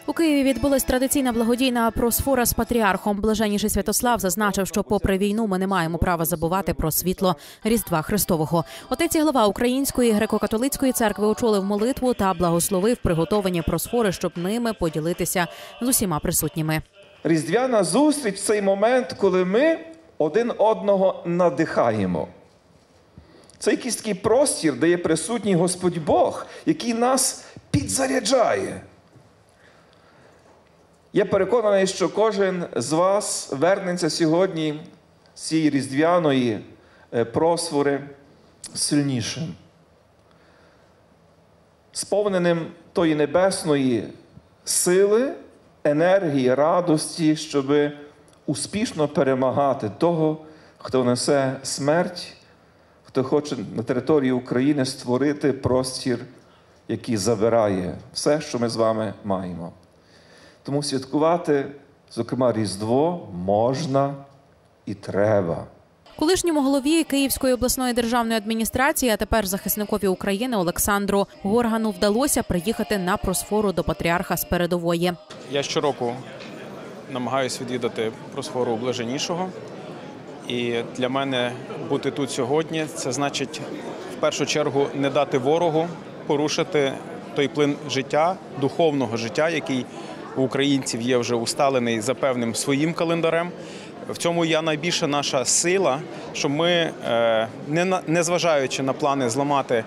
У Києві відбулась традиційна благодійна просфора з патріархом. Блаженніший Святослав зазначив, що попри війну ми не маємо права забувати про світло Різдва Христового. Отець і глава Української греко-католицької церкви очолив молитву та благословив приготовані просфори, щоб ними поділитися з усіма присутніми. Різдвяна зустріч – цей момент, коли ми один одного надихаємо. Це якийсь такий простір, де є присутній Господь Бог, який нас підзаряджає. Я переконаний, що кожен з вас вернеться сьогодні з цієї різдвяної просфори сильнішим, сповненим тої небесної сили, енергії, радості, щоб успішно перемагати того, хто несе смерть, хто хоче на території України створити простір, який забирає все, що ми з вами маємо. Тому святкувати, зокрема, Різдво можна і треба. Колишньому голові Київської обласної державної адміністрації, а тепер захисникові України Олександру Горгану вдалося приїхати на просфору до патріарха з передової. Я щороку намагаюся відвідати просфору Блаженнішого. І для мене бути тут сьогодні – це значить, в першу чергу, не дати ворогу порушити той плин життя, духовного життя, який у українців є вже усталений за певним своїм календарем. В цьому є найбільша наша сила, що ми, не зважаючи на плани зламати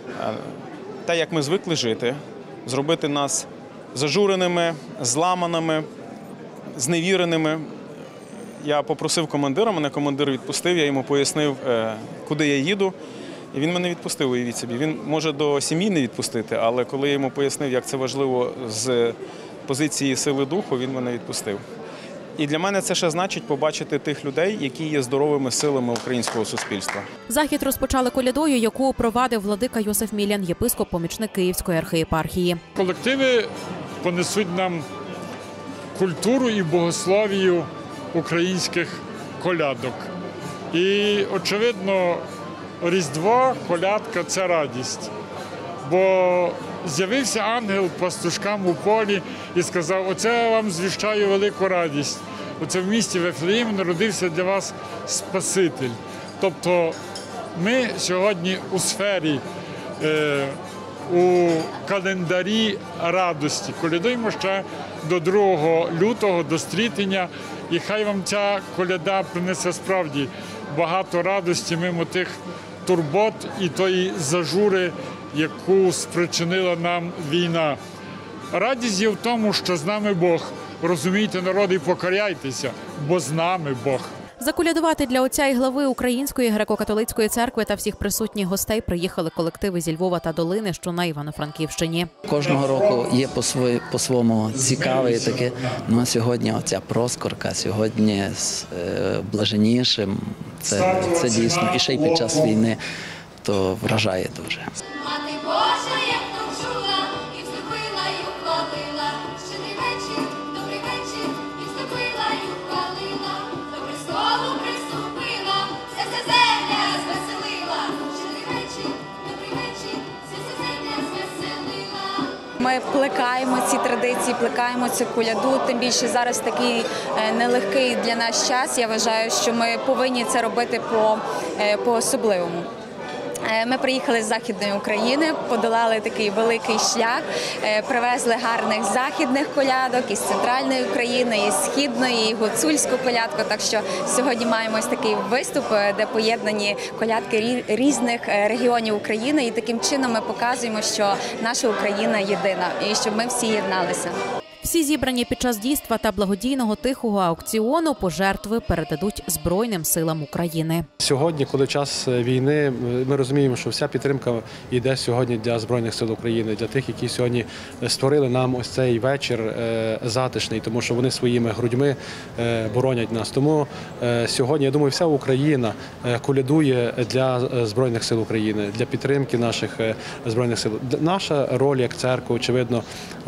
те, як ми звикли жити, зробити нас зажуреними, зламаними, зневіреними. Я попросив командира, мене командир відпустив, я йому пояснив, куди я їду, і він мене відпустив, уявіть собі. Він може до сім'ї не відпустити, але коли я йому пояснив, як це важливо з позиції сили духу, він мене відпустив. І для мене це ще значить побачити тих людей, які є здоровими силами українського суспільства. Захід розпочали колядою, яку провадив владика Йосиф Мілян, єпископ-помічник Київської архієпархії. Колективи понесуть нам культуру і богословію українських колядок. І, очевидно, Різдво, колядка – це радість. Бо з'явився ангел пастушкам у полі і сказав: оце я вам звіщаю велику радість. Оце в місті Вифлеєм народився для вас Спаситель. Тобто ми сьогодні у сфері, у календарі радості. Колядуємо ще до 2 лютого, до Стрітення. І хай вам ця коляда принесе справді багато радості мимо тих турбот і тої зажури, яку спричинила нам війна. Радість є в тому, що з нами Бог. Розумійте, народи, і покоряйтеся, бо з нами Бог. Заколядувати для отця і глави Української греко-католицької церкви та всіх присутніх гостей приїхали колективи зі Львова та Долини, що на Івано-Франківщині. Кожного року є по-своєму цікаве таке. Ну а сьогодні оця проскорка, сьогодні з Блаженнішим, це дійсно. І ще й під час війни то вражає дуже. Мати Божа, як почула, і вступила, і ухвалила. Щедрий вечір, добрий вечір, і вступила, і ухвалила. До престолу приступила, вся земля звеселила. Щедрий вечір, добрий вечір, вся земля звеселила. Ми плекаємо ці традиції, плекаємо цю коляду, тим більше зараз такий нелегкий для нас час. Я вважаю, що ми повинні це робити по-особливому. Ми приїхали з Західної України, подолали такий великий шлях, привезли гарних західних колядок із Центральної України, із Східної, і гуцульську колядку. Так що сьогодні маємо ось такий виступ, де поєднані колядки різних регіонів України. І таким чином ми показуємо, що наша Україна єдина і щоб ми всі єдналися. Всі зібрані під час дійства та благодійного тихого аукціону пожертви передадуть Збройним силам України. Сьогодні, коли час війни, ми розуміємо, що вся підтримка йде сьогодні для Збройних сил України, для тих, які сьогодні створили нам ось цей вечір затишний, тому що вони своїми грудьми боронять нас. Тому сьогодні, я думаю, вся Україна колядує для Збройних сил України, для підтримки наших Збройних сил. Наша роль як церква, очевидно,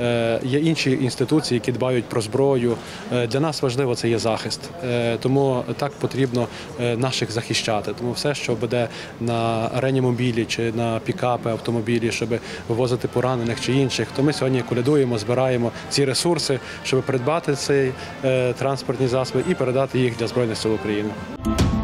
є інші інституції, які дбають про зброю. Для нас важливо це є захист. Тому так потрібно наших захищати. Тому все, що буде на арені реанімобілі чи на пікапи, автомобілі, щоб вивозити поранених чи інших, то ми сьогодні колядуємо, збираємо ці ресурси, щоб придбати ці транспортні засоби і передати їх для Збройних сил України.